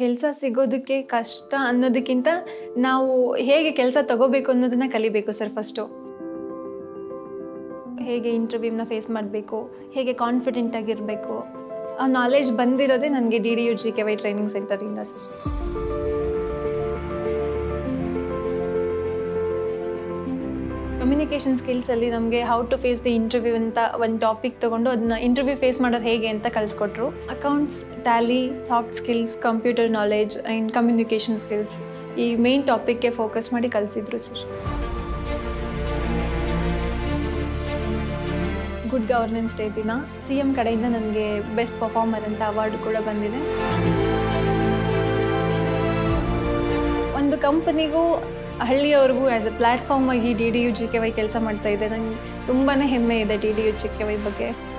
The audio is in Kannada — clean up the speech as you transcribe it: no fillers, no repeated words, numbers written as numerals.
ಕೆಲಸ ಸಿಗೋದಕ್ಕೆ ಕಷ್ಟ ಅನ್ನೋದಕ್ಕಿಂತ ನಾವು ಹೇಗೆ ಕೆಲಸ ತಗೋಬೇಕು ಅನ್ನೋದನ್ನ ಕಲಿಬೇಕು ಸರ್ ಫಸ್ಟು. ಹೇಗೆ ಇಂಟರ್ವ್ಯೂನ ಫೇಸ್ ಮಾಡಬೇಕು, ಹೇಗೆ ಕಾನ್ಫಿಡೆಂಟ್ ಆಗಿರಬೇಕು, ಆ ನಾಲೆಜ್ ಬಂದಿರೋದೇ ನನಗೆ DDU-GKY ಟ್ರೈನಿಂಗ್ ಸೆಂಟರಿಂದ ಸರ್. ಕಮ್ಯುನಿಕೇಷನ್ ಸ್ಕಿಲ್ಸಲ್ಲಿ ನಮಗೆ how to face the interview ಅಂತ ಒಂದು ಟಾಪಿಕ್ ತೊಗೊಂಡು ಅದನ್ನ ಇಂಟರ್ವ್ಯೂ ಫೇಸ್ ಮಾಡೋದು ಹೇಗೆ ಅಂತ ಕಲಿಸ್ಕೊಟ್ರು. Accounts, tally, soft skills, computer knowledge and communication skills ಈ ಮೇನ್ ಟಾಪಿಕ್ಗೆ ಫೋಕಸ್ ಮಾಡಿ ಕಲಿಸಿದ್ರು ಸರ್. ಗುಡ್ ಗವರ್ನೆನ್ಸ್ ಡೇ ದಿನ CM ಕಡೆಯಿಂದ ನನಗೆ ಬೆಸ್ಟ್ ಪರ್ಫಾರ್ಮರ್ ಅಂತ ಅವಾರ್ಡ್ ಕೂಡ ಬಂದಿದೆ. ಒಂದು ಕಂಪನಿಗೂ ಹಳ್ಳಿಯವ್ರಿಗೂ ಆ್ಯಸ್ ಎ ಪ್ಲ್ಯಾಟ್ಫಾರ್ಮ್ ಆಗಿ DDU-GKY ಕೆಲಸ ಮಾಡ್ತಾ ಇದೆ. ನನಗೆ ತುಂಬಾ ಹೆಮ್ಮೆ ಇದೆ DDU-GKY ಬಗ್ಗೆ.